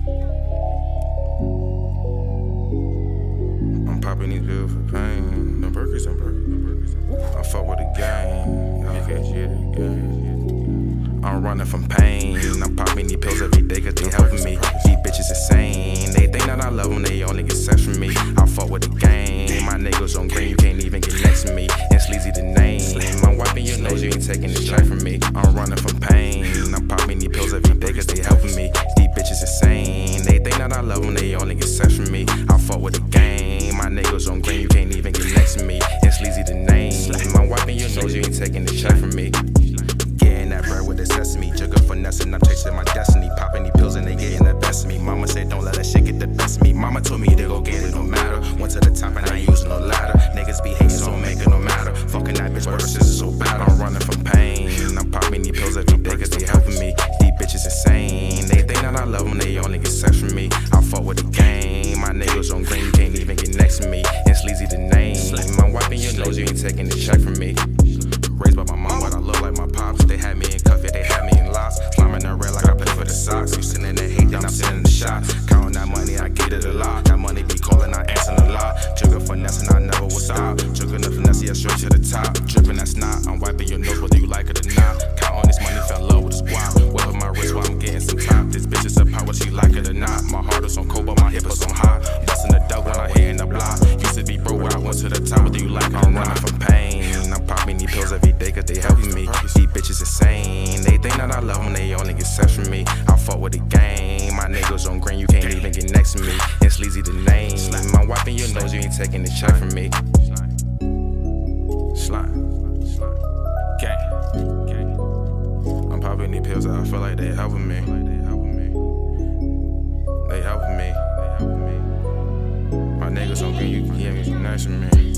I'm popping these pills for pain. Them burgers, I fuck with the gang. Yeah, gang. I'm running from pain. I'm popping these pills every day cause they helping me. These bitches insane. They think that I love them, they only get sex from me. I fuck with the gang. My niggas on green, you can't even get next to me. And Sleazy the name. I'm wiping your nose, you ain't taking the check from me. I'm running from pain. I'm popping these pills every day cause they helping me. These bitches insane. They think that I love them, they only get sex from me. I fuck with the gang. My niggas on green, you can't even get next to me. And Sleazy the name. I'm wiping your nose, you ain't taking the check from me. Getting that bread with the sesame, jigger finessing, I'm chasing my destiny. Popping these pills and they getting the best of me. Mama said don't let that shit get the best of me. Mama told me to go get it, no matter. Went to the top and I ain't using no ladder. Niggas be hating, so make it no matter. Fucking that bitch, but her sister's so bad. I'm running from pain. I'm popping these pills every day cause they helping me. These bitches insane. They think that I love them, they only get sex from me. I fuck with the gang. My niggas on green, you can't even get next to me. And Sleazy the name. I'm wiping your nose, you ain't taking the check from me. Raised by my mom, but I look like my pops. They had me in cuff, yeah, they had me in locks. Climbing the rail like I play for the Sox. You sitting in the hate, then I'm sitting in the shot. Counting that money, I get it a lot. That money be calling, I answer a lot. Jigger finessing, I never will stop. Jigging the finesse, yeah, straight to the top. Dripping that snot, I'm wiping your nose, whether you like it or not. Count on this money, fell in love with the squad. Wear my wrist while I'm getting some top. This bitch is a power, she like it or not. My heart is on cold, but my hip is on hot. Busting the dog when I hit in the block. Used to be broke, where I went to the top, whether you like it or not. I'm running from pain. I'm popping these pills every day cause they helping me. These bitches insane. They think that I love them, they only get sex from me. I fuck with the gang. My niggas on green, you can't even get next to me. And Sleazy the name. I'm wiping your nose, you ain't taking the check from me. Slime. Gang. I'm popping these pills, I feel like they helping me. They helping me. My niggas on green, you can't get next to me.